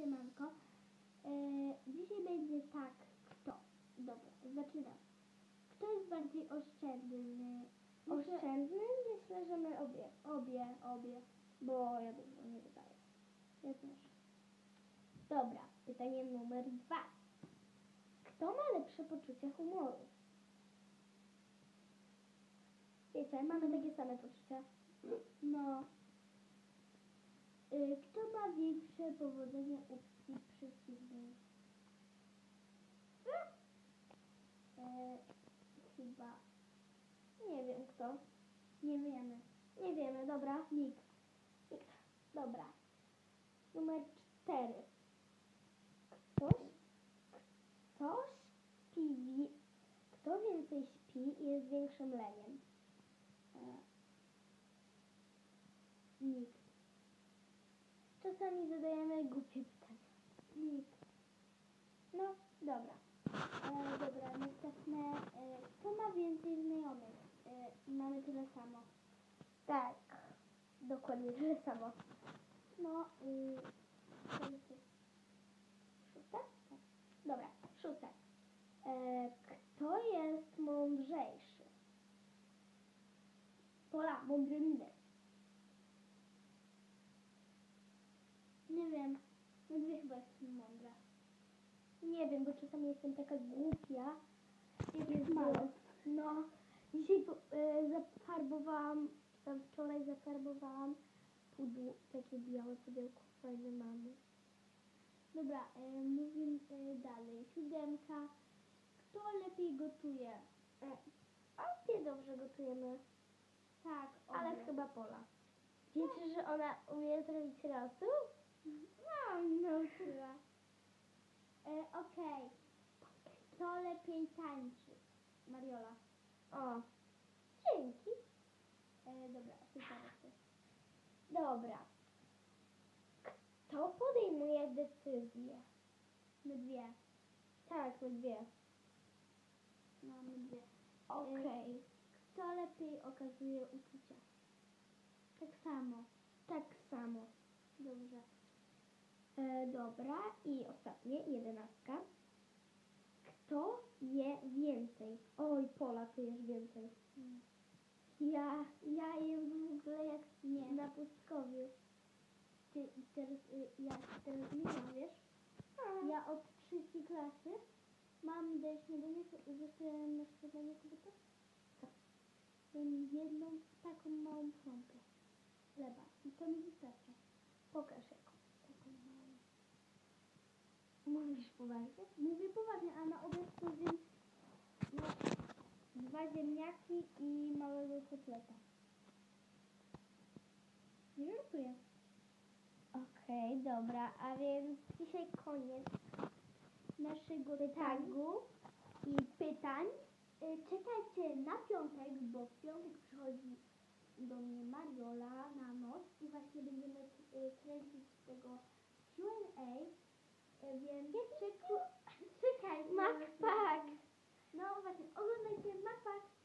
siemanko. Dzisiaj będzie tak, kto? Dobra, zaczynam. Kto jest bardziej oszczędny? Oszczędny? Myślę, że my obie. Obie. Bo ja dużo nie wydaję. Ja też. Dobra, pytanie numer 2. Kto ma lepsze poczucie humoru? Wiecie, mamy takie same poczucia. No. Kto ma większe powodzenie u płci przeciwnej? Chyba. Nie wiem kto. Nie wiemy. Nie wiemy, dobra. Nikt. Dobra. Numer 4. Kto więcej śpi i jest większym leniem? Nikt. Czasami zadajemy głupie pytania. Nikt. No, dobra. Dobra, następne. Kto ma więcej znajomych? Mamy tyle samo. Tak. Dokładnie tyle samo. No, co jest? 6? Tak. Dobra, 6. Kto jest mądrzejszy? Pola, mądry lider. Nie wiem. No dwie chyba jestem mądra. Nie wiem, bo czasami jestem taka głupia. Jest mało. No. Dzisiaj zafarbowałam, tam wczoraj zafarbowałam pudło, takie białe pudełko fajne mamy. Dobra, mówimy dalej. 7. Kto lepiej gotuje? Obie dobrze gotujemy, Tak, ale obie. chyba Pola. Wiecie, że ona umie zrobić rosół? No, chyba. Okej. Kto lepiej tańczy? Mariola. O, dzięki. Dobra, super. Dobra. Kto podejmuje decyzję? My dwie. Tak, my dwie. No, my dwie. Okej. Kto lepiej okazuje uczucia? Tak samo. Tak samo. Dobrze. Dobra, i ostatnie, 11. Kto je więcej? Oj, Pola, ty jesz więcej. Ja jem w ogóle jak Nie. na pustkowiu. Ja teraz nie mam, wiesz? Ja od 3 klasy mam do śniadania, zaczęłam na śniadanie kobieta? Tak. Jem jedną taką małą kromkę chleba i to mi wystarcza. Pokaż jaką. Taką małą. Mówisz poważnie? Mówię poważnie, a na obiad to zjem 2 ziemniaki i małego kotleta. Nie żartuję. Okej, dobra, a więc dzisiaj koniec Naszego pytań. tagu i pytań. Czekajcie na piątek, bo w piątek przychodzi do mnie Mariola na noc i właśnie będziemy kręcić tego Q&A, więc czekaj. Makpak! No właśnie, oglądajcie Makpak.